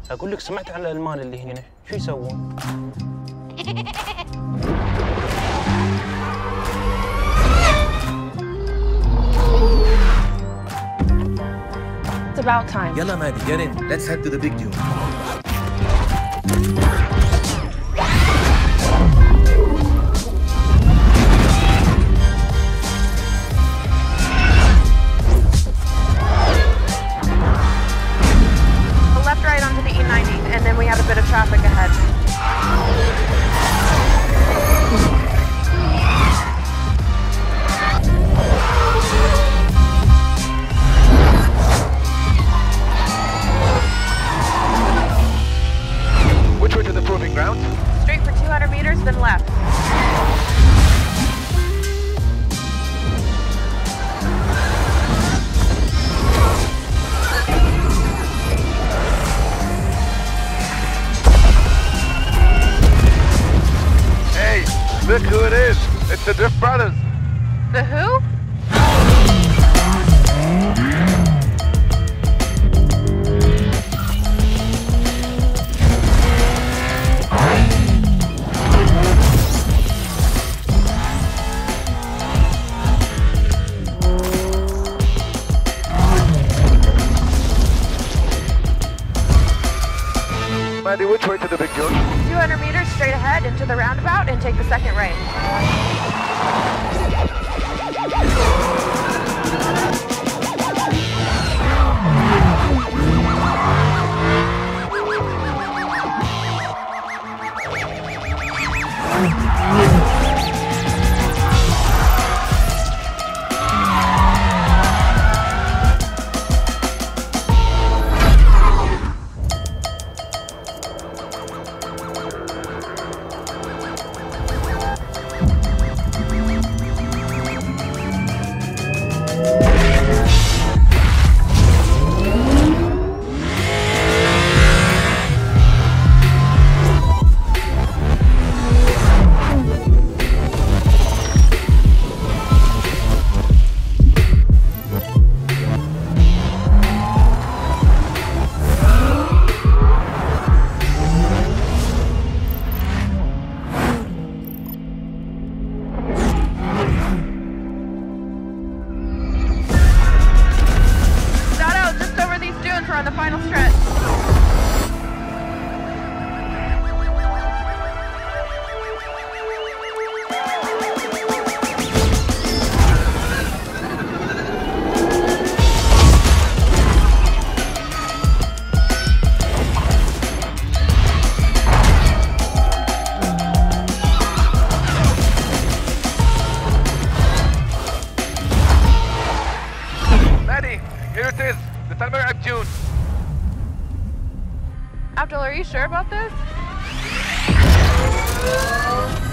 اقول لك سمعت عن الالمان اللي هنا، شو يسوون؟ It's about time. يلا مادي, get in. Let's head to the big dune. Left right onto the E90, and then we have a bit of traffic ahead. Which way to the proving ground? Straight for 200 meters, then left. Hey, look who it is. It's the Drift Brothers. The who? Maddie, which way to the big dune? 200 meters straight ahead into the roundabout and take the second right. We're on the final stretch. Maddie, here it is. The timer at June. Abdul, are you sure about this?